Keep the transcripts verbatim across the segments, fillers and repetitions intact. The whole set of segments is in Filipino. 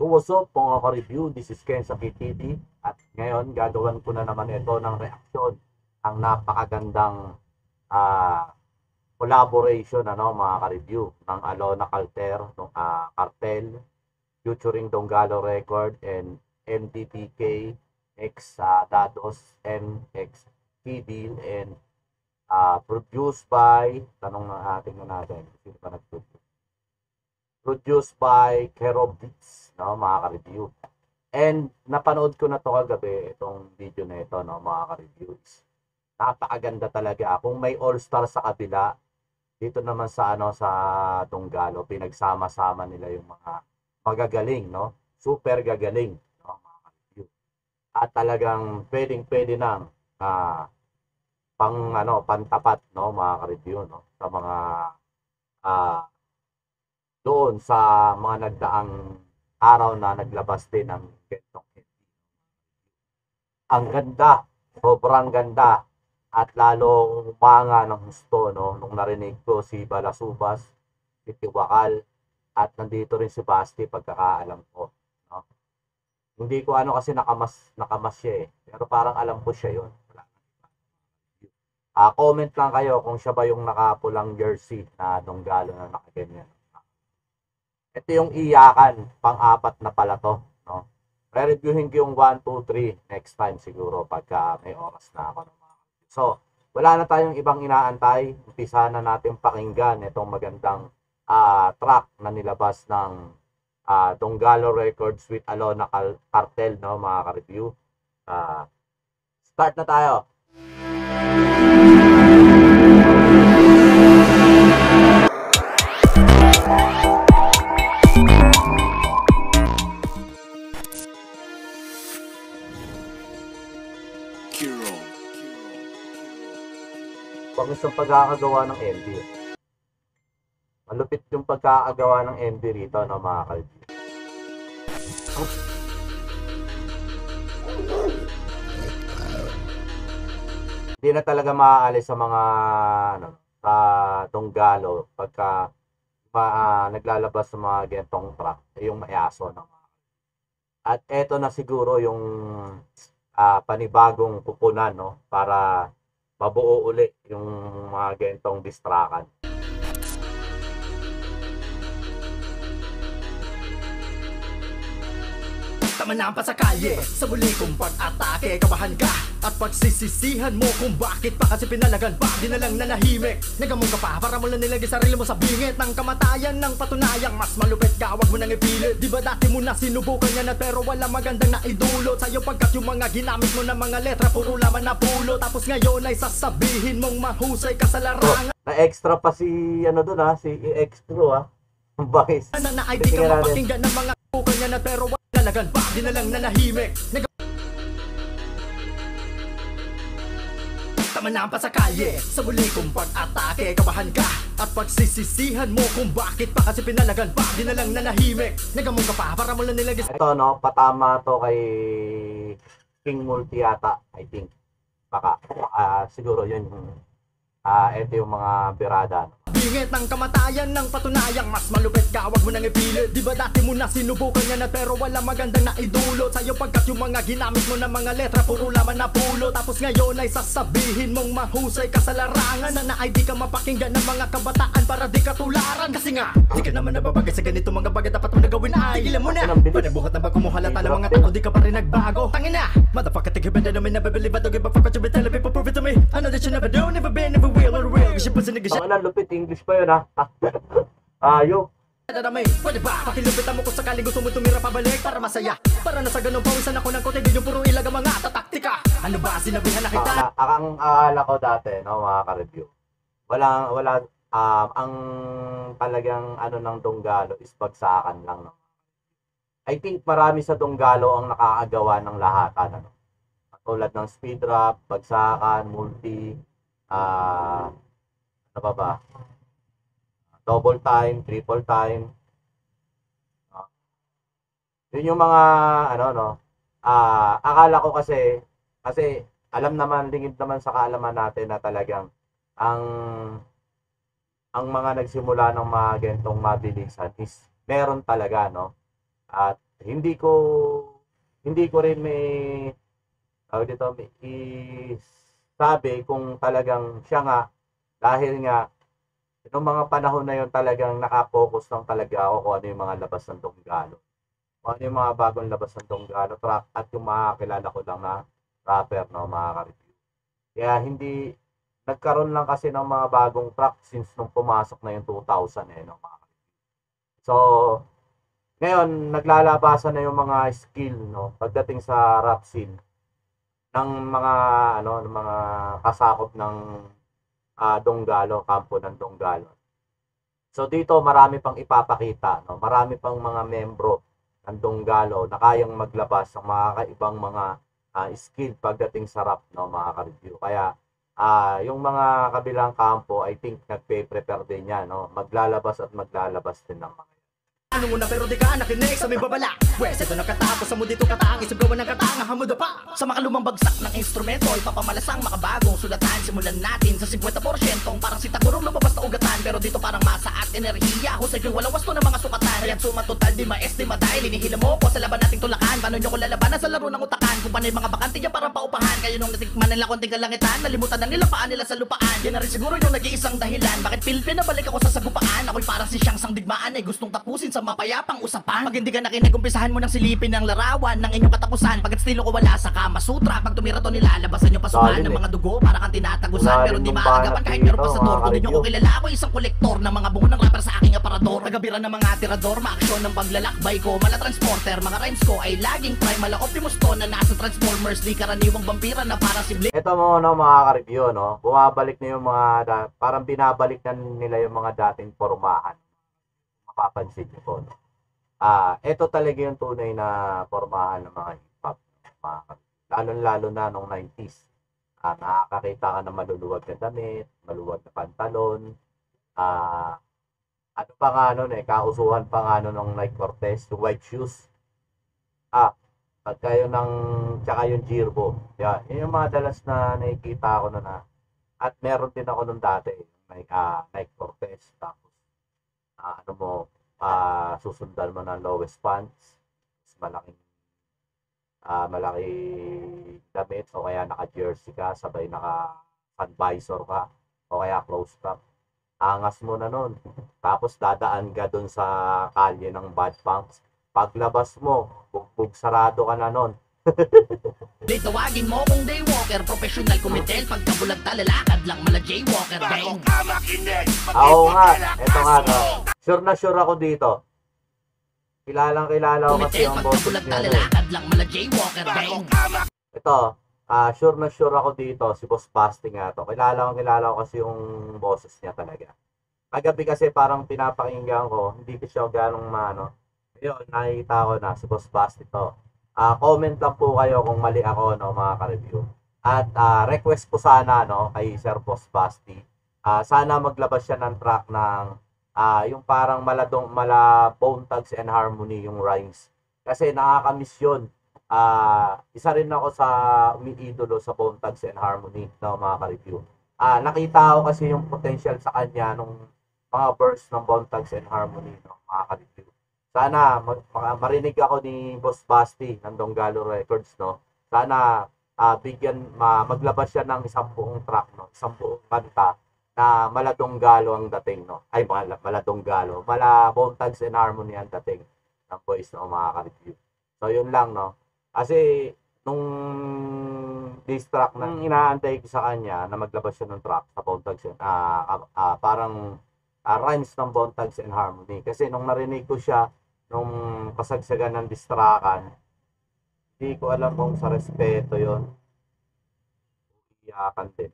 So what's up mga ka-review, this is Ken sa P T V at ngayon gagawin ko na naman ito ng reaksyon ang napakagandang uh, collaboration ano mga ka-review ng Alona Carter, ng uh, Cartel featuring Donggalo Record and M D P K X uh, Dados M X Fidel and uh, produced by, tanong na ating na natin sino pa nag-produce, produced by Kerob Beats, no, mga ka-review. And napanood ko na to kagabi, itong video na ito, no, mga ka-reviews. Napakaganda talaga. Kung may all-star sa kabila, dito naman sa ano sa Donggalo, pinagsama-sama nila yung mga magagaling, no? Super gagaling, no, mga ka-review. At talagang pwedeng-pwede nang uh, pang ano, pantapat, no, mga ka-review, no, sa mga uh, doon sa mga nagdaang araw na naglabas din ng gantong hindi. Ang ganda, sobrang ganda at lalong umanga ng gusto, no, nung narinig ko si Balasubas, si Tiwakal at nandito rin si Basti pagkakaalam ko, no. Hindi ko ano kasi nakamas nakamas siya eh, pero parang alam ko siya yun. Uh, comment lang kayo kung siya ba yung nakapulang jersey na Donggalo na nakaganyan. Ito yung iyakan, pang-apat na pala to, no? Re-reviewin ko yung one, two, three next time siguro pagka may oras na ako. So, wala na tayong ibang inaantay. Umpisa na natin pakinggan itong magandang uh, track na nilabas ng uh, Donggalo Records with Alona Cartel, no, mga ka-review. Uh, start na tayo. Pangis ang pagkakagawa ng M D. Malupit yung pagkakagawa ng M D rito, no, mga ka-review. Oh. Hindi na talaga maaalis sa mga ano, sa Donggalo pagka uh, naglalabas sa mga gentong track, yung mayaso, no? At eto na siguro yung uh, panibagong pupunan, no, para mabuo uli yung mga gentong distrakan. Tama na ang pasakalye sa muli kong pag-atake. Kabahan ka at pagsisisihan mo kung bakit pa kasi pinalagan pa. Di na lang nanahimik, nagamong ka pa para mo lang nilagay sarili mo sa bingit ng kamatayan ng patunayang mas malupit ka, wag mo nang ipilit. Di ba dati mo na sinubukan yan at pero wala magandang naidulot sa'yo pagkat yung mga ginamit mo na mga letra puro laman na pulo. Tapos ngayon ay sasabihin mong mahusay ka sa larangan. Oh, na-extra pa si ano doon ha, si extra ha. Bakit? Na na ay di ka mapakinggan ng mga bukan yan at pero wala nalagan pa. Di na lang nanahimik, tama na ang pasakalye sa muli kong pag-atake. Kabahan ka at pagsisisihan mo kung bakit pa kasi pinalagan pa. Di na lang nanahimik, nagamong ka pa para mo lang nilagay. Ito, no, patama to kay King Multi yata, I think. Baka, uh, siguro yun yung uh, ito yung mga birada, no? Bingit ng kamatayan ng patunayang mas malupit ka, wag mo nang ipilit. Di ba dati mo na sinubukan yan at pero wala magandang naidulot sa'yo pagkat yung mga ginamit mo na mga letra puro laman na pulo. Tapos ngayon ay sasabihin mong mahusay ka sa larangan. Sana ay di ka mapakinggan ng mga kabataan para di ka tularan. Kasi nga, di ka naman nababagay sa ganito mga bagay dapat mo nagawin ay tigilan mo na. Panabuhat na ba kumuhalata ng mga tao di ka pa rin nagbago. Tangin na, motherfucker take a bit of me, never believe I don't give a fuck what you be telling people, prove it to me. I know that you never do, never been, never will, or real. Kasi pusin nag-isip. Ang lupit, English pa yun ha. Ayo. Pwede ba? Pakilupitan mo kung sakaling gusto mo tumira pabalik para masaya. Para na sa ganun pawisan ako ng kote, di yung puro ilaga mga tataktika. Ano ba sinabihan na kita? Uh, ang akala ko dati, no, mga ka-review. Wala, wala, uh, ang talagang ano ng Donggalo is bagsakan lang. No? I think marami sa Donggalo ang nakakagawa ng lahatan. Ano? Tulad ng speed rap, bagsakan, multi, ah, uh, ano ba ba? Double time, triple time. No? Yun yung mga ano no. Ah, uh, akala ko kasi kasi alam naman lingid naman sa kaalaman natin na talagang ang ang mga nagsimula ng mga gentong mabilisan is meron talaga, no? At hindi ko hindi ko rin may tawag dito, may isabi kung talagang siya nga, dahil nga noong mga panahon na yon talagang nakapokus lang talaga ako kung ano yung mga labas ng Donggalo. Kung ano yung mga bagong labas ng Donggalo track at yung mga kilala ko lang na rapper, no, mga ka-review. Kaya hindi, nagkaroon lang kasi ng mga bagong track since nung pumasok na yung two thousand eh, no, mga ka-review. So, ngayon, naglalabasan na yung mga skill, no, pagdating sa rap scene ng mga, ano, ng mga kasakop ng uh, Donggalo, kampo ng Donggalo. So dito marami pang ipapakita, no? Marami pang mga membro ng Donggalo na kayang maglabas ng mga kaibang mga uh, skill pagdating sa rap, no, mga ka-review. Kaya uh, yung mga kabilang kampo, I think nagpe-prepare din yan, no? Maglalabas at maglalabas din ng mga ano muna pero di ka nakinig sa may babala. Wes, ito nakatapos sa mo dito katang isip gawa ng katanga hamuda pa. Sa makalumang bagsak ng instrumento ipapamalasang makabagong sulatan. Simulan natin sa fifty percent parang si Tagurong lumabas na ugatan. Pero dito parang masa at enerhiya. Husay yung walang wasto ng mga sukatan. Kaya't suma total di maes di maday. Linihila mo ko sa laban nating tulakan. Paano nyo ko lalabanan sa laro ng utakan. Kung panay mga bakante yan parang paupahan. Kayo nung natikman nila konting kalangitan. Nalimutan na nila paan nila sa lupaan. Yan na rin siguro yung nag-iisang dahilan. Bakit Pilipin na balik ako sa sagupaan. Ako'y parang si Siyang sang digmaan ay gustong tapusin sa mapayapang usapan. Pag hindi ka nakinig, umpisahan mo ng silipin ng larawan ng inyong katapusan. Pag estilo ko wala sa Kama Sutra, pag tumirato nilalabasan nyo pasukan ng mga dugo para kang tinatagusan. Pero di maagapan kahit meron pa sa torko. Di nyo ko kilala, ako isang kolektor ng mga bungo ng rapper sa aking aparador. Nagabiran ng mga tirador, maaksyon ng paglalakbay ko. Mala transporter, mga rhymes ko ay laging prime. Mala Optimus to na nasa Transformers. Di karaniwang vampira na para si Blade. Ito mo, no, mga ka-review, no? Bumabalik na yung mga, da- parang binabalik na nila yung mga dating formahan. Mapapansin nyo po, no? Ah, ito talaga yung tunay na formahan ng mga hip-hop, mga lalo-lalo na nung nineties. Ah, nakakakita ka ng maluluwag na damit, maluwag na pantalon. Ah, ano pa nga nun eh, kausuhan pa nga nun ng Nike Cortez, yung white shoes. Ah, pagka yun ng, tsaka yung Girbo. Yan, yun yung mga dalas na nakikita ko na na. At meron din ako nung dati, Nike, ah, Nike Cortez. Tapos, ah, ano mo, uh, susundan mo ng lowest pants, malaking uh, malaki damit, o kaya naka-jersey ka, sabay naka-sun visor ka, o kaya close cap. Angas mo na nun. Tapos dadaan ka dun sa kalye ng Bad Punks. Paglabas mo, bugbog sarado ka na nun. Di tawagin mo kung daywalker, professional kumitel, pagkabulag talalakad lang mala jaywalker, bang. Oo nga, eto nga, no. Sure na sure ako dito. Kilalang kilala ko kasi yung boses niya. Lang mala jaywalker, bang. Ito, uh, sure na sure ako dito, si Boss Basti nga to. Kilala ko kilala ko kasi yung boses niya talaga. Kagabi kasi parang pinapakinggan ko, hindi ko siya ganong maano. Ayun, nakikita ko na si Boss Basti to. Uh, comment lang po kayo kung mali ako, no, mga ka-review. At uh, request po sana, no, kay Sir Boss Basti. Uh, sana maglabas siya ng track ng uh, yung parang maladong, mala Bone Thugs and Harmony, yung rhymes. Kasi nakakamiss yun. Uh, isa rin ako sa umiidolo sa Bone Thugs and Harmony, no, mga ka-review. Uh, nakita ko kasi yung potential sa kanya nung mga verse ng Bone Thugs and Harmony, no, mga ka-review. Sana mag, marinig ako ni Boss Basti ng Donggalo Records, no. Sana uh, bigyan ma, maglabas siya ng isang buong track, no, isang buong kanta na mala Donggalo ang dating, no. Ay mala, mala Donggalo, mala Bone Thugs and Harmony ang dating ng boys, no, mga ka-review. So yun lang, no. Kasi nung diss track na inaantay ko sa kanya na maglabas siya ng track sa Bone Thugs and uh, uh, uh, parang uh, rhymes ng Bone Thugs and Harmony. Kasi nung narinig ko siya nung kasagsagan ng distrakan, hindi ko alam kung sa respeto yon, iyakan din.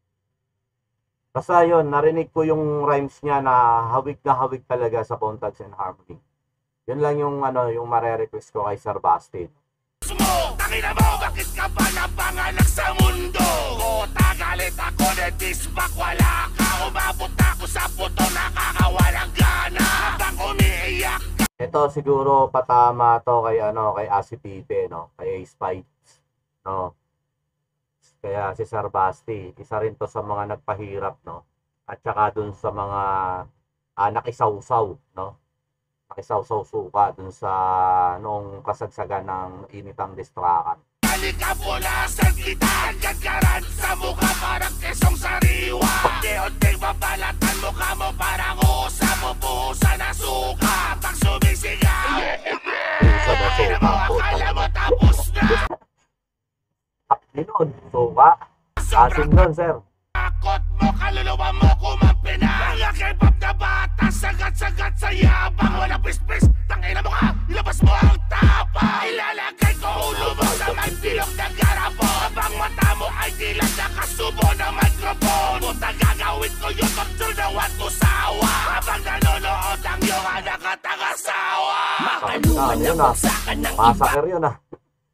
Basta yun, narinig ko yung rhymes niya na hawig na hawig talaga sa Bone Thugs and Harmony. Yun lang yung ano, yung mare-request ko kay Sir Basti. Mo, tangina mo, bakit ka ba napanganak sa mundo? Ko, tagalit ako na disbak, wala ka. Umabot ako sa puto, nakakawalang gana. Habang umiiyak. Ito siguro patama to kay ano, kay Asi Pipe, no, kay Ace Pipes, no. Kaya si Sir Basti, isa rin to sa mga nagpahirap, no. At saka dun sa mga ah, nakisawsaw, no. isawsaw suka dun sa noong kasagsagan ng initang distrakan. Halika punasan kita, gagaran sa mukha parang kesong sariwa. Unti-unting babalatan mukha mo parang usa mo pusa na suka. Pag sumisigaw, Pusa na ay na mo suka po. akala mo tapos na. Hapdi nun, suka. Asin nun, sir. Takot mo, kaluluwa mo kumampi na. Mga K-pop na bata, sagat-sagat sa yabang. Walang pis-pis, tangina mo ka, ilabas mo ang tapa. Ilalagay ko ulo mo sa may bilog na garapo. Habang mata mo ay tila nakasubo ng microphone. Puta gagawin ko yung pagtul na wato sawa. Habang nanonood ang iyong anak at ang asawa. Makaluman na bagsakan ng iba. Massacre yun ah.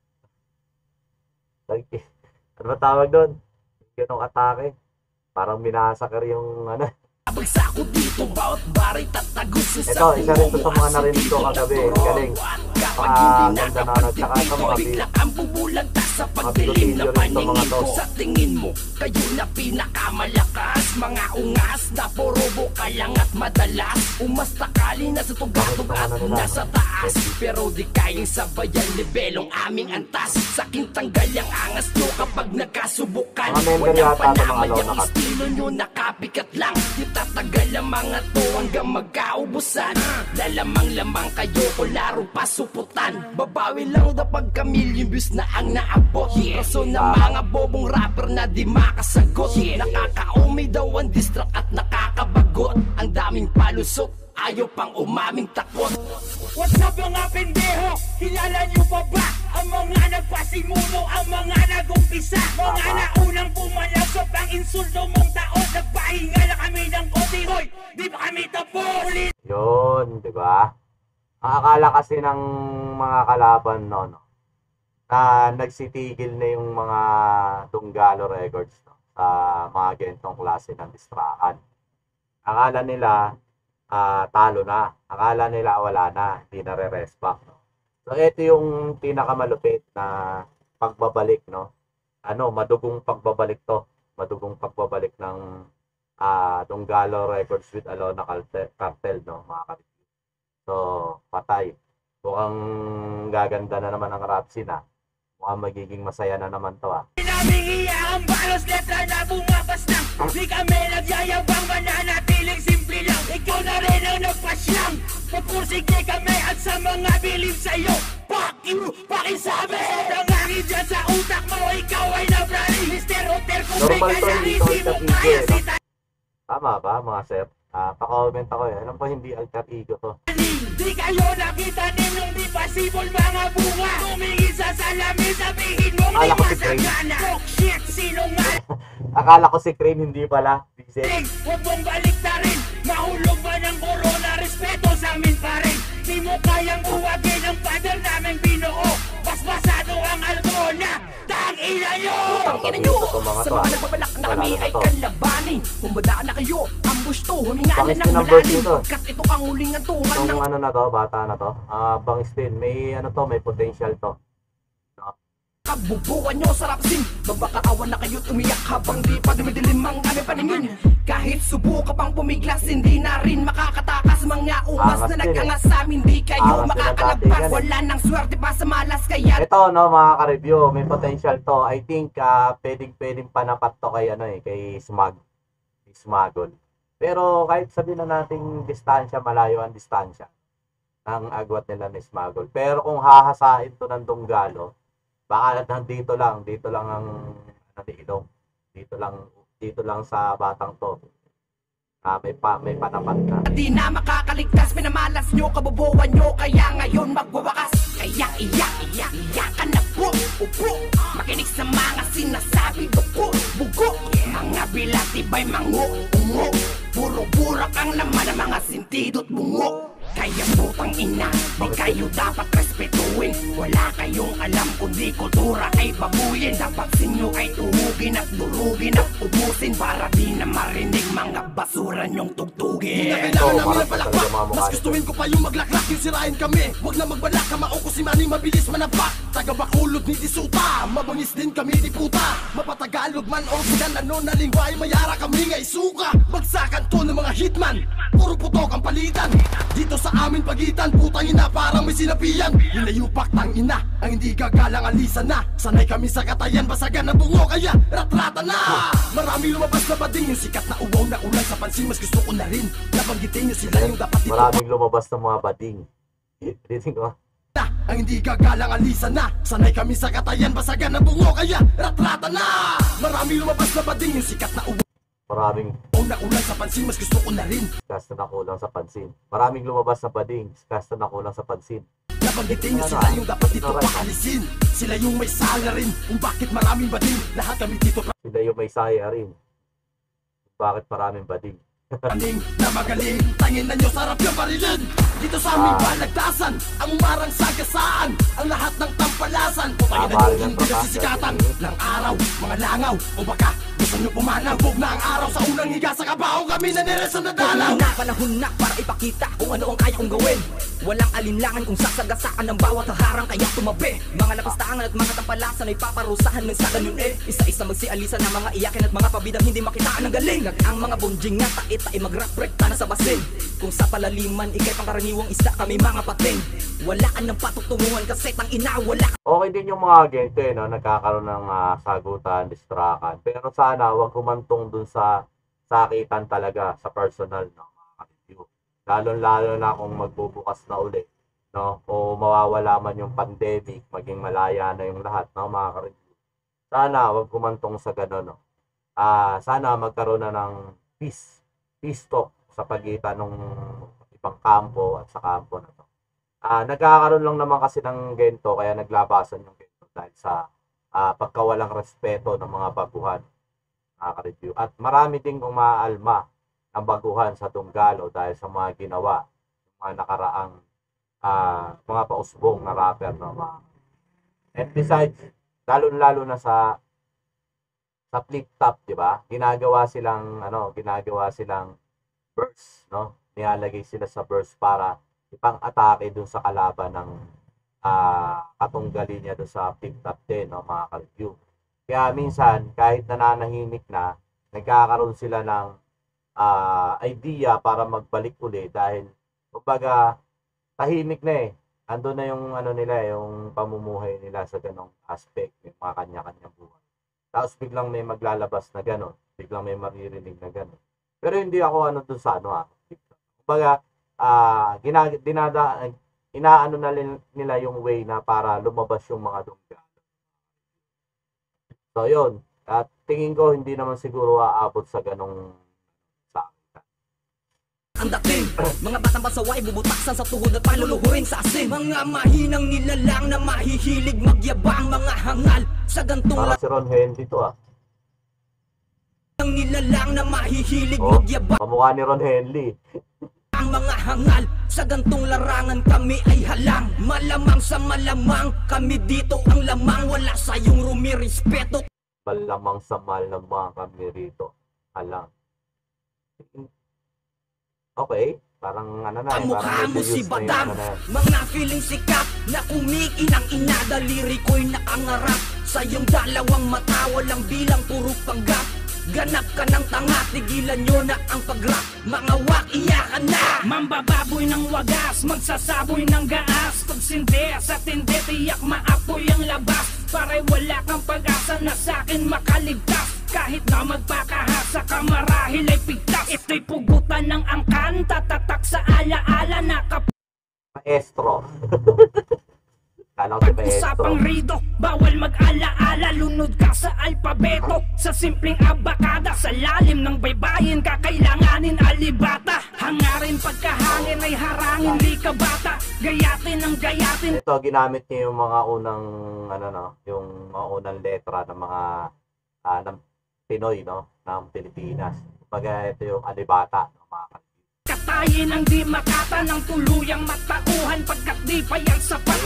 Like, ano ba tawag doon? Yung atake. Parang minasakar yung ano. Bagsak ko dito, bawat baray tatagos Ito, isa rin to sa mga narinig ko kagabi. Galing. Pakaganda na ano. Tsaka ito mga bi- sa mga pagdilim na bigotilyo rin to mga paningin to. ko. Sa tingin mo, kayo na pinakamalakas. Mga ungas na porobo ka lang at madalas. Umastakali na sa tugatog at nasa taas. Pero di kayang sabayan nibelong aming antas. Saking tanggal yung angas nyo kapag nagkasubukan. Mga member Walang yata ito, mga panamay lona ang cut. estilo nyo, nakapikat lang. Di tatagal ang mga to hanggang magkaubusan. Lalamang-lamang kayo o laro pasuputan. Babawi lang daw pagka million views na ang naabot. Rason ng mga bobong rapper na di makasagot. Nakakaumay daw ang distract at nakakabagot. Ang daming palusot, ayaw pang umaming takot. What's up mga pendeho? Kilala nyo pa ba? Ang mga nagpasimuno, ang mga nagumpisa. Mga naunang pumalasop ang insulto mong taon. Nagpahinga na kami ng konti, hoy! Di ba kami tapos? Ulit! Yun, di ba? Ang akala kasi ng mga kalaban no, no na nagsitigil na yung mga Tunggalo Records no, sa mga ganitong klase ng distrakan. Akala nila ah, talo na. Akala nila wala na, hindi na re-respect. No? So ito yung pinakamalupit na pagbabalik, no? Ano, madugong pagbabalik to. Madugong pagbabalik ng ah, Tunggalo Records with Alona Cartel, cartel no, mga kapatid. So, patay. Mukhang gaganda na naman ang rap scene ah. Mukhang magiging masaya na naman to ah. Naming iya ang balos letra na bumakas lang. Di kami nagyayabang, mananatiling simple lang. Ikaw na rin ang nagpasyang. Pupursige kami at sa mga bilib sa'yo. Fuck you, pakisabi. Sobrang akin dyan sa utak mo, ikaw ay nabrali. Mister Hotel, kung may Normal to, kaya, hindi to hindi mo alter kaya ego, si no? Tama ba mga sir? Ah, pa-comment ako eh. Alam ko hindi alter ego to. Di kayo nakita ninyong di possible mga bunga. Tumingin sa salamin, sabihin mong di Akala ko si Craig. masagana. Talk shit, sinungaling. Akala ko si Crane hindi pala. Busy. Huwag mong balik na rin. Mahulog ba ng corona? Respeto sa amin pa rin. Di mo kayang buwagin ang father namin binuo. Basbasado ang algona. Tangina nyo! Tangina nyo! Ito mga Sa to, mga ah. nagbabalak na Wala kami na ay to. kalabanin. Humanda na kayo, ambush to, huminga na Bangis ng din ang verse malalim. nito. Kat ito ang huling antukan ng Itong ano na to, bata na to. Ah, bangis din. May ano to, may potential to. kabubuan nyo sa rapsin. Babakaawan na kayo't umiyak habang di pa dumidilim ang aming paningin. Kahit subuka pang pumiglas, hindi na rin makakatakas. Mga umas Angas na din, nag-angas sa amin, di kayo Angas din ang makakalagpas. dating yan, eh. Wala nang swerte pa sa malas, kaya Ito no mga ka-review, may potential to. I think ah, pwedeng pwedeng panapat to kay ano eh, kay Smag. Kay Smagol. Pero kahit sabihin na nating distansya, malayo ang distansya ng agwat nila ni Smagol. Pero kung hahasain to ng Tunggalo, baka nandito lang, dito lang ang ano ni Ilong. Dito lang, dito lang sa batang to. Ah, may pa, may panapat na. di na makakaligtas. Minamalas nyo, kabubuan nyo, kaya ngayon magwawakas. Kaya iyak, iyak, iyakan na po, upo. Makinig sa mga sinasabi, buko, bugo. Mga bilatibay, mango, ungo. Puro-pura kang laman ng mga sintido't bungo. Kaya putang ina, di kayo dapat respect. respetuin. Wala kayong alam kundi kultura ay babuyin. Dapat sinyo ay tuhugin at durugin at ubusin para di na marinig mga basura nyong tugtugin. Di na kailangan Oo, namin marami ng palakpak. talaga mga mukha Mas nito. gustuin ko pa yung maglaklak, yung sirain kami. Huwag na magbalak, kamao ko si Manny mabilis manapak. Taga Bacolod ni Disuta, mabangis din kami di puta. Mapatagalog man o sigan ano na lingway, mayara kami nga isuka. Bagsakan to ng mga hitman, puro putok ang palitan. Dito sa amin pagitan, putang ina parang may sinapian. Hinayupak tang ina, ang hindi gagalang alisan na. Sanay kami sa katayan, basagan ng bungo kaya ratrata na. Marami lumabas na bading, yung sikat na uwaw na ulay sa pansin. Mas gusto ko na rin, nabanggitin nyo sila yung dapat dito. Maraming lumabas ng mga bading. Reading ko. Na, ang hindi gagalang alisan na. Sanay kami sa katayan, basagan ng bungo kaya ratrata na. Marami lumabas na bading, yung sikat na uwaw Maraming na ulay sa pansin. Mas gusto ko na rin, kasta na kulang sa pansin. Maraming lumabas na bading. Kasta na kulang sa pansin. nabanggitin nyo sila yung dapat dito pakalisin. Sila yung may sala rin, kung bakit maraming bading. Lahat kami dito Sila yung may saya rin. Bakit maraming bading? Aning na magaling, tangin na nyo sarap yung barilin. Dito sa aming Ah. balagtasan, ang umarang sagasaan, ang lahat ng tampalasan. Putayin na Tama nyo rin ang hindi na trabaho. sisikatan ng araw, mga langaw o baka gusto nyo pumanaw. Huwag na ang araw sa unang higa sa kabaho, kami na niresan na dalaw. Panahon na, panahon na para ipakita kung ano ang kaya kong gawin. Walang alinlangan kung sasagasaan ng bawat harang kaya tumabi. Mga lapastangan at mga tampalasan ay paparusahan ng sa ganun eh. Isa-isa magsialisan ng mga iyakin at mga pabidang hindi makitaan ng galing. Nag ang mga bonjing nga tait ay mag-rap-rekta na sa basin. Kung sa palaliman ikay pangkaraniwang isda kami mga pating. Wala ka ng patutunguhan kasi tang ina wala. Okay din yung mga agente, no? Nagkakaroon ng ah, sagutan, distrakan. Pero sana huwag kumantong dun sa sakitan talaga sa personal, no? Mga ka-review. Lalo-lalo na kung magbubukas na uli, no? O mawawala man yung pandemic, maging malaya na yung lahat, no? Mga ka-review. Sana huwag kumantong sa gano'n, no? Ah, sana magkaroon na ng peace, peace talk sa pagitan ng ibang kampo at sa kampo na to. Ah, nagkakaroon lang naman kasi ng gento kaya naglabasan yung gento dahil sa ah, pagkawalang respeto ng mga baguhan, mga ka-review. At marami ding umaalma ang baguhan sa Dunggalo dahil sa mga ginawa, mga nakaraang ah, mga pausbong na rapper, no? Mga- And besides, lalo-lalo na sa sa flip top, di ba? Ginagawa silang ano, ginagawa silang burst, no? Nilalagay sila sa burst para ipang-atake dun sa kalaban ng ah katunggali niya dun sa flip top din, no, mga ka-review. Kaya minsan, kahit nananahimik na, nagkakaroon sila ng ah idea para magbalik uli dahil, kumbaga, tahimik na eh. Ando na yung ano nila, yung pamumuhay nila sa ganong aspect, yung mga kanya-kanyang buhay. Tapos biglang may maglalabas na gano'n, biglang may maririnig na gano'n. Pero hindi ako ano dun sa ano ah. Kumbaga, ah gina, dinada, inaano na lin- nila yung way na para lumabas yung mga Dunggalo. So yun, at tingin ko hindi naman siguro aabot sa ganong sa Ang dating, mga batang pasaway bubutaksan sa tuhod at paluluhurin sa asin. Mga mahinang nilalang na mahihilig magyabang, mga hangal sa gantong Parang si Ron Henry to ah. lang nilalang na mahihilig Oh, magyabang. kamukha ni Ron Henry. Ang mga hangal sa gantong larangan kami ay halang. Malamang sa malamang kami dito ang lamang. Wala sayong rumirespeto. Malamang sa malamang kami rito. Alang. Okay, parang ano na eh, Ang parang mukha mo medyo si used na yung Badam. ano na yan. Mga feeling sikat na kumikinang ina. Daliri ko'y nakangarap sa iyong dalawang mata. Walang bilang, puro panggap. Ganap ka ng tanga, tigilan nyo na ang pag-rap. Mga wak, iyakan na. Mambababoy ng wagas, magsasaboy ng gaas. Pagsindi sa tindi, tiyak maapoy ang labas. Para'y wala kang pag-asa na sa'kin makaligtas. Kahit na magpakahasa ka marahil ay pigtas. Ito'y pugutan ng angkan, tatatak sa ala-ala na kapag Maestro. Kala ko si Maestro. usapang rido. Bawal mag-ala-ala, lunod ka sa alpabeto. Sa simpleng abakada, sa lalim ng baybayin, kakailanganin alibata. Hangarin pagkahangin ay harangin, di ka bata. Gayatin ang gayatin. Ito, ginamit niya yung mga unang, ano no, yung mga unang letra ng mga, ah, ng Pinoy, no, ng Pilipinas. Kumbaga, ito yung alibata ng mga Katayin ang di makata ng tuluyang matauhan. Pagkat di pa yan sapat,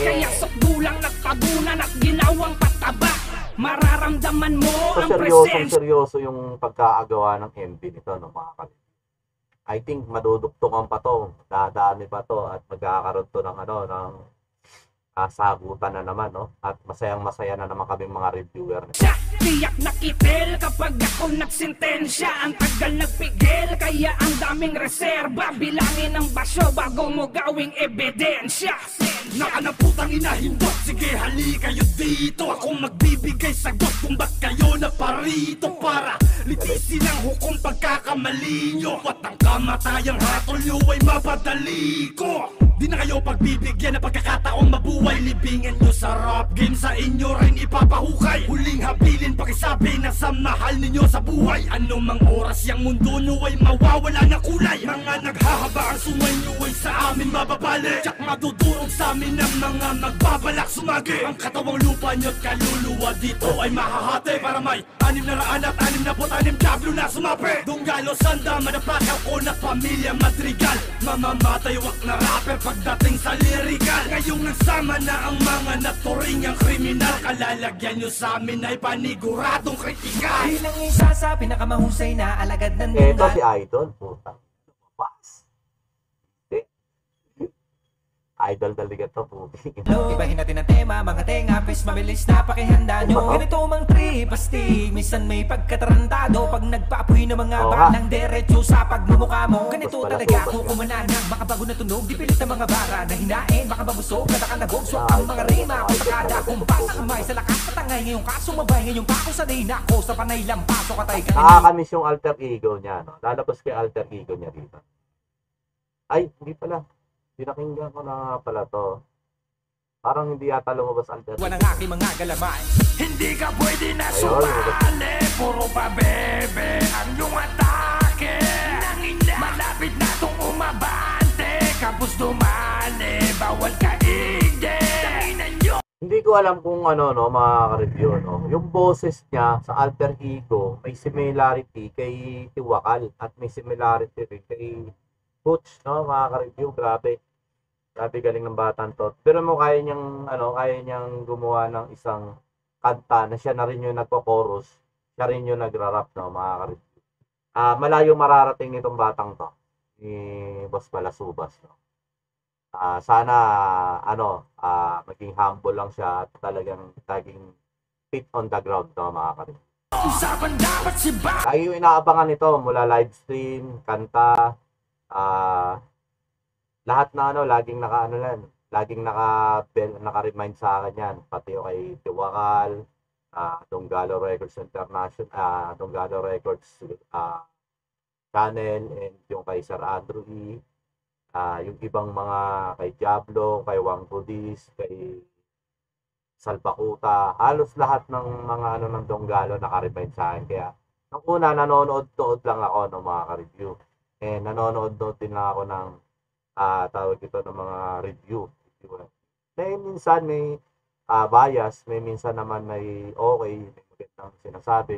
Kaya sukdulang nagtabunan at ginawang pataba. Mararamdaman mo So, ang seryoso, presensya. seryoso yung pagkaagawa ng M V nito, no, mga kalibyo. I think maduduktungan pa to, dadami pa to, at magkakaroon to ng ano, ng uh, sagutan na naman, no? At masayang masaya na naman kaming mga reviewer. Siya, tiyak nakitil kapag ako nagsintensya. Ang tagal nagpigil, kaya ang daming reserba. Bilangin ang basyo bago mo gawing ebidensya. Naka na putang inahindot, sige hali kayo dito. Ako magbibigay sagot kung ba't kayo na parito. Para litisin ang hukom pagkakamali nyo. At ang kamatayang hatol nyo ay mapadali ko. Di na kayo pagbibigyan ng pagkakataong mabuhay. Libingan nyo sa rap game, sa inyo rin ipapahukay. Huling habilin, pakisabi na sa mahal ninyo sa buhay. Ano mang oras yung mundo nyo ay mawawala na kulay. Mga naghahaba ang sungay nyo ay sa amin mababali. Tsak madudurog sa amin ng mga magbabalak sumagi. Ang katawang lupa nyo't kaluluwa dito ay mahahati. Para may anim na raan at anim na putanim diablo na sumapi. Dunggalo sanda, madapakaw ko na pamilya madrigal. Mamamatay wak na rapper pagdating sa lirikal. Ngayong nagsama na ang mga naturing ang kriminal. Kalalagyan nyo sa amin ay paniguradong kritikal. Bilang isa sa pinakamahusay na alagad ng Eto si Idol, puta. Lumabas. Eh. Idol talaga to, puti. Ibahin natin ang tema, mga tenga, please mabilis na pakihanda nyo. Ganito mang trip, pasti, minsan may pagkatarantado. Pag nagpaapoy ng mga Oo balang diretso sa pagmumukha mo. Ganito Mas pala talaga to, ako mas kumanan ng makabago na tunog. Di pilit ang mga bara na hinain, makababusog, katakalagog. So ang mga rima ko takada, kumpas na kamay sa lakas patangay. Ngayong kaso mabay, ngayong kako sanay na ako sa panay lampaso katay ka. Nakakamiss yung alter ego niya, no? Lalabas kay alter ego niya dito. Ay, hindi pala. Pinakinggan ko na nga pala to. Parang hindi yata lumabas alter ego. Walang aking mga galamay. Hindi ka pwede na Ayun, sumali. Puro pa bebe ang iyong atake. Nangina, malapit na tong umabante. Kapos dumali, bawal ka inde. Tanginan nyo. Hindi ko alam kung ano, no, mga ka-review, no. Yung boses niya sa alter ego may similarity kay Tiwakal at may similarity rin kay Butch, no, mga ka-review. Grabe. Grabe galing ng batang to. Pero mo kaya niyang ano, kaya niyang gumawa ng isang kanta na siya na rin yung nagpo-chorus, siya rin yung nagra-rap, no, mga ka-review. Ah, malayo mararating nitong batang to ni Boss Balasubas, no. Ah, sana ano, ah, maging humble lang siya at talagang taging feet on the ground, no, mga ka-review. Usapan dapat si ba? Lagi yung inaabangan nito mula live stream, kanta, ah, lahat na ano, laging naka ano lang, laging naka bell, naka-remind sa akin yan, pati yung kay Tiwakal, ah, Donggalo Records International, ah, Donggalo Records ah, channel, and yung kay Sir Andrew E, ah, yung ibang mga kay Diablo, kay Wang Budis, kay Salbakuta, halos lahat ng mga ano ng Donggalo naka-remind sa akin. Kaya nung una nanonood-nood lang ako ng mga ka-review. Eh nanonood-nood din lang ako ng ah, tawag ito ng mga review. May minsan may ah, bias, may minsan naman may okay, may magandang sinasabi.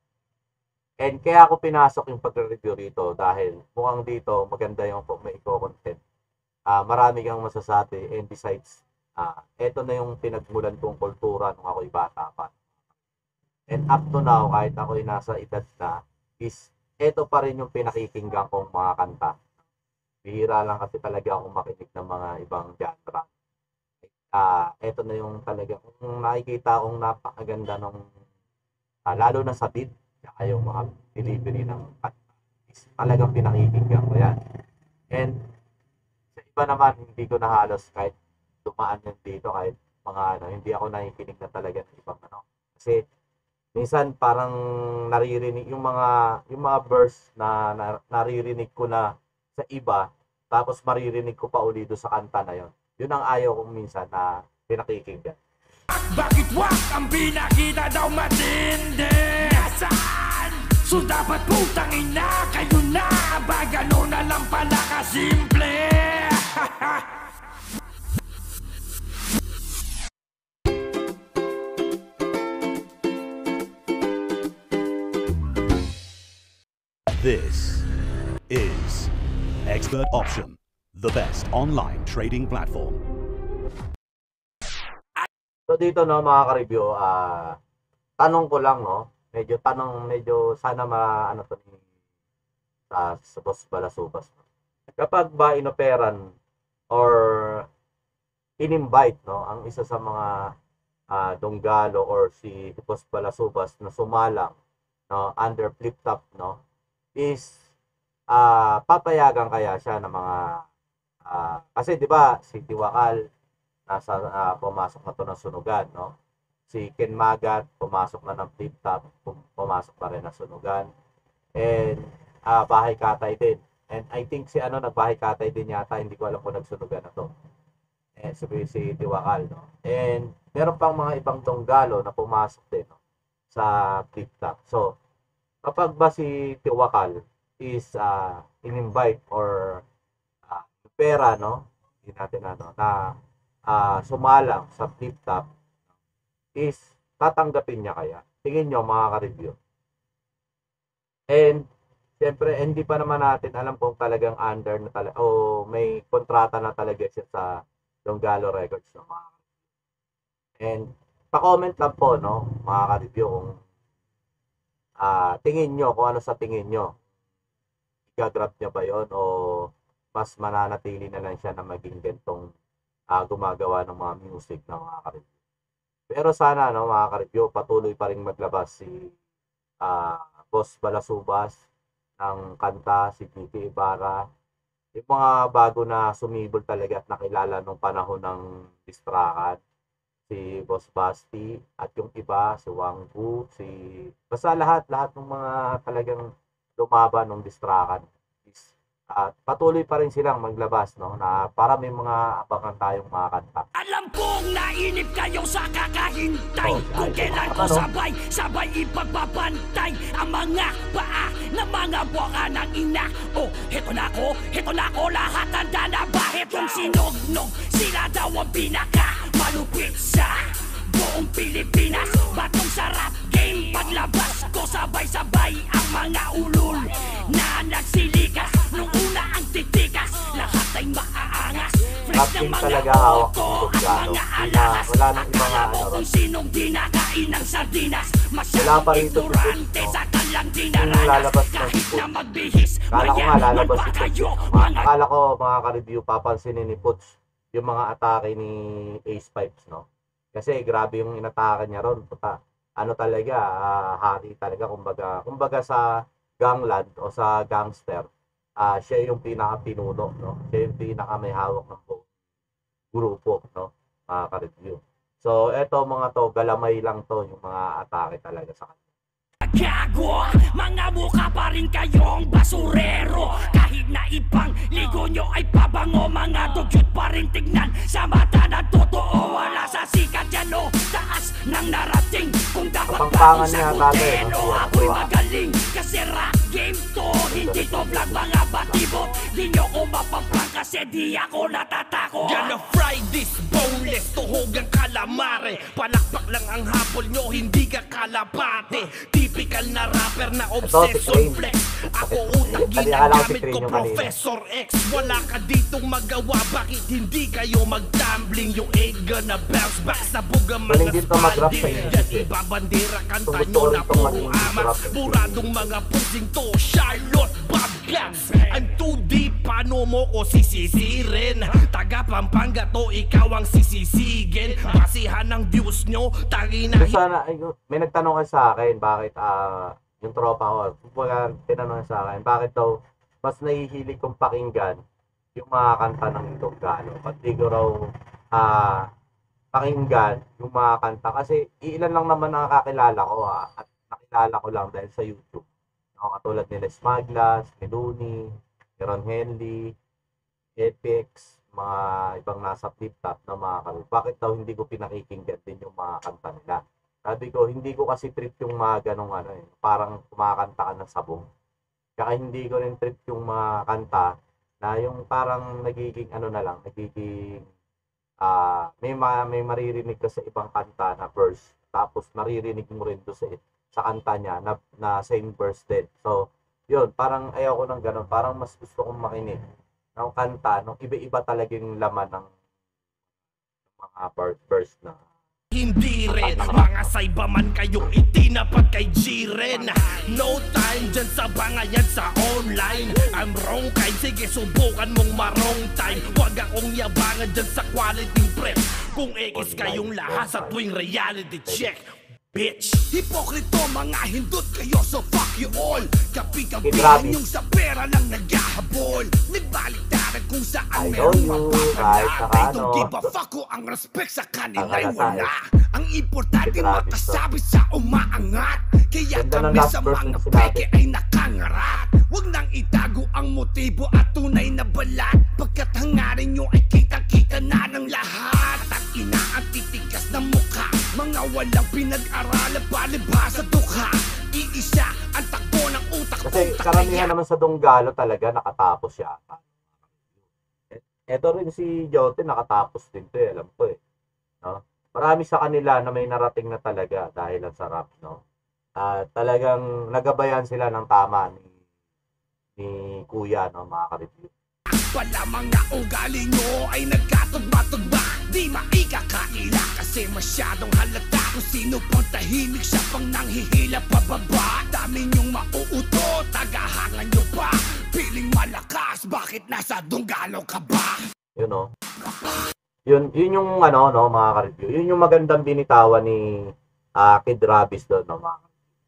And kaya ako pinasok yung pagre-review rito dahil mukhang dito maganda yung may content. Ah, marami kang masasabi, and besides, ah, eto na yung pinagmulan kong kultura nung ako'y bata pa. And up to now, kahit ako'y nasa edad na, is eto pa rin yung pinakikinggan kong mga kanta. Bihira lang kasi talaga akong makinig ng mga ibang genre. Ah, eto na yung talaga, kung nakikita akong napakaganda nung, ah, lalo na sa beat, kaya yung mga delivery ng kanta, is talagang pinakikinggan ko yan. And sa iba naman, hindi ko na halos kahit dumaan yan dito, kahit mga ano, hindi ako nakikinig na talaga ng ibang ano. Kasi minsan parang naririnig yung mga yung mga verse na, na naririnig ko na sa iba, tapos maririnig ko pa uli doon sa kanta na yon. Yun ang ayaw kong minsan na pinakikinggan. Bakit wak ang pinakita daw matindi? Nasaan? So dapat putang ina kayo na. Ba gano'n na lang pala kasimple. This is Expert Option, the best online trading platform. So dito no mga ka-review, ah tanong ko lang no, medyo tanong medyo sana ma ano to ni sa, sa Boss Balasubas. Kapag ba inoperan or in-invite no ang isa sa mga ah, Donggalo or si Boss Balasubas na sumalang no under flip top no is ah papayagan kaya siya ng mga ah, kasi 'di ba si Tiwakal nasa ah, pumasok na to ng sunugan no, si Ken Magat pumasok na ng flip top, pum- pumasok na rin ng sunugan, and ah, bahay katay din, and I think si ano nagbahay katay din yata, hindi ko alam kung nagsunugan na to, eh, si, si Tiwakal no, and meron pang mga ibang Donggalo na pumasok din no, sa flip top. So kapag ba si Tiwakal is uh, in-invite or uh, pera no, hindi natin ano na uh, sumalang sa flip top, is tatanggapin niya kaya? Tingin nyo mga ka-review. And siyempre hindi pa naman natin alam kung talagang under na talaga o may kontrata na talaga siya sa Donggalo Records no, mga ka-review. And pa-comment lang po no mga ka-review kung uh, tingin nyo, kung ano sa tingin nyo, gagrab niya ba yon o mas mananatili na lang siya na maging gantong uh, gumagawa ng mga music na mga ka-review. Pero sana no mga ka-review, patuloy pa rin maglabas si uh, Boss Balasubas ng kanta, si Kiki Ibarra, yung mga bago na sumibol talaga at nakilala nung panahon ng distrakan, si Boss Basti at yung iba, si Wanggu, si basta lahat lahat ng mga talagang lumaban ng distrakan. At patuloy pa rin silang maglabas no na para may mga abangan tayong mga kanta. Alam kong nainip kayo sa kakahintay. Oh, Kung ay, kailan ko ano? sabay, sabay ipagbabantay ang mga paa ng mga buwaka ng ina. Oh, heto na ako, heto na ako, lahat handa na ba? Hetong sinognog, sila daw ang pinaka malupit sa buong Pilipinas. Batong sarap game, paglabas ko sabay-sabay ang mga ulol na nagsilikas. Nung una ang titikas, lahat ay maaangas. Fresh Acting ng mga talaga hawak auto ng at Donggalo. mga Wala- alahas. wala nang ibang Akala mo ano kung ron. sinong dinakain ng sardinas. Wala pa Masyadong rin ito si ignorante Puts, no? sa kanilang Yung dinaranas. lalabas na si Kahit Puts. na magbihis, Akala ko nga mayaman lalabas pa si Puts. kayo, Mga- mga Akala ko mga ka-review papansinin ni Puts yung mga atake ni Ace Pipes no. Kasi grabe yung inatake niya ron. Puta. Ano talaga, ah, hari talaga kumbaga. Kumbaga sa gangland o sa gangster, ah siya yung pinaka-pinuno no. Siya yung pinaka may hawak ng buong grupo no, mga ka-review. So eto mga to, galamay lang to yung mga atake talaga sa kanya. gago. Mga mukha pa rin kayong basurero. Kahit na ipang ligo nyo ay pabango. Mga dugyot pa rin tignan sa mata na totoo. Wala sa sikat yan o taas ng narating. Kung dapat ba Kapampangan akong niya sagutin tatay, o no? ako'y magaling. Kasi rap game to, hindi to vlog mga batibot. Di nyo ko mapaprank kasi di ako natatakot. Gonna fry this boneless, tuhog ang kalamare. Palakpak lang ang hapol nyo, hindi ka kalapate. Typical na rapper na obsession Crane. flex. Ako utak Kasi akala ko si ginagamit Crane ko yung kanina. Professor X. Wala ka ditong magawa, bakit hindi kayo mag-tumbling? Yung egg gonna bounce back sa bugang Galing mga din to mag-rap sa spalding. English, Yan eh. iba bandera, kanta Kung gusto nyo ko rin na tong puro maging amas. rap, eh. Buradong mga pusing to, Charlotte Bobcats. I'm too deep, paano mo ko sisisirin? Taga Pampanga to, ikaw ang sisisigin. Basihan ng views nyo, tangi na So, sana, ay, may nagtanong ka sa akin, bakit ah yung tropa ko, kumbaga tinanong sa akin, bakit daw mas nahihilig kong pakinggan yung mga kanta ng Donggalo. Pag di ko raw ah pakinggan yung mga kanta. Kasi ilan lang naman nakakilala ko ha, at nakilala ko lang dahil sa YouTube. No, katulad nila Smaglas, Meluni, Ron Henley, Apex, mga ibang nasa flip-top na mga karo. Bakit daw hindi ko pinakikinggan din yung mga kanta nila? Sabi ko, hindi ko kasi trip yung mga ganong ano eh, parang kumakanta ka ng sabong. Kaya hindi ko rin trip yung mga kanta na yung parang nagiging ano na lang, nagiging ah may ma, may maririnig ka sa ibang kanta na verse, tapos maririnig mo rin do sa sa kanta niya na, na same verse din. So, yun, parang ayaw ko ng ganun, parang mas gusto kong makinig ng kanta, nung iba-iba talaga yung laman ng mga verse, verse na Jiren. Mga saybaman kayong itinapat kay Jiren. No time dyan sa bangayan sa online. I'm wrong kind, sige subukan mong marong time. Huwag akong yabangan dyan sa quality prep. Kung X kayong lahat sa tuwing reality check, bitch. Hipokrito mga hindot kayo, so fuck you all. Kapi-kapihan Grabe. yung sa pera lang naghahabol. Nagbaliktaran kung saan I know merong you, mapapala. kahit sa They don't ano. give a fuck kung ang respect sa kanila'y Ang halata wala. Ang importante Grabe makasabi sa umaangat. Kaya Ganda ng kami last sa verse mga na sinabi. peke ay nakangarat. Huwag nang itago ang motibo at tunay na balat. Pagkat hangarin nyo ay kita-kita na ng lahat. At ina ang titigas ng mukha. Mga walang pinag-aralan, palibhasa dukha. Iisa ang takbo ng utak. Kasi utak karamihan kaya naman sa Donggalo talaga nakatapos yata. Eto rin si Jote, nakatapos din to eh, alam ko eh. No? Marami sa kanila na may narating na talaga dahil lang sa rap, no? At talagang nagabayan sila ng tama ni, ni Kuya, no, mga ka-review. pala mga ugali nyo ay nagkatugma-tugma. Di maikakaila kasi masyadong halata. Kung sino pang tahimik siya pang nanghihila pababa. Dami nyong mauuto, tagahangan nyo pa. Piling malakas, bakit nasa Donggalo ka ba? Yun, no? Yun, yun yung ano, no, mga ka-review. Yun yung magandang binitawan ni uh, Kid Rabis doon, no, mga ka-review.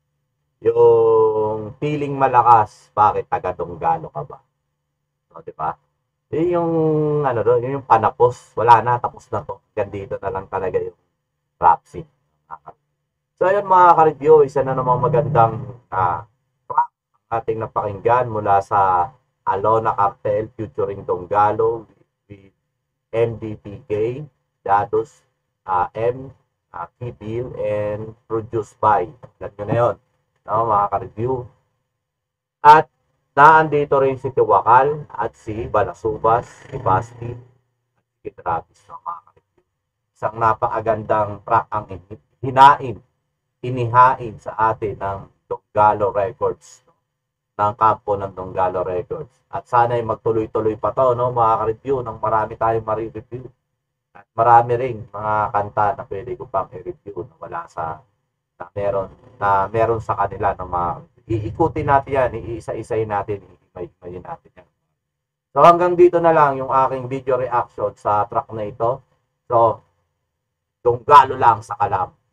Yung feeling malakas, bakit taga Donggalo ka ba? No, di ba? Yun yung ano doon, yun yung panapos. Wala na, tapos na to. Gandito na lang talaga yung rap scene. So ayun mga ka-review, isa na namang magandang uh, track ating napakinggan mula sa Alona Cartel featuring Donggalo with M D P K, Dados, uh, M, uh, Kibil, and produced by. Alam nyo na yun, no, mga ka-review. At naandito rin si Tiwakal at si Balasubas, si Basti, at si Travis, no, mga ka-review. Isang napakagandang track ang hinain, inihain sa atin ng Donggalo Records, no, ng kampo ng Donggalo Records. At sana'y magtuloy-tuloy pa to, no, mga ka-review, nang marami tayong ma-review. At marami rin mga kanta na pwede ko pang i-review na wala sa na meron na meron sa kanila ng mga iikutin natin yan, iisa-isayin natin, i-imagine natin yan. So hanggang dito na lang yung aking video reaction sa track na ito. So Donggalo lang sa kalam.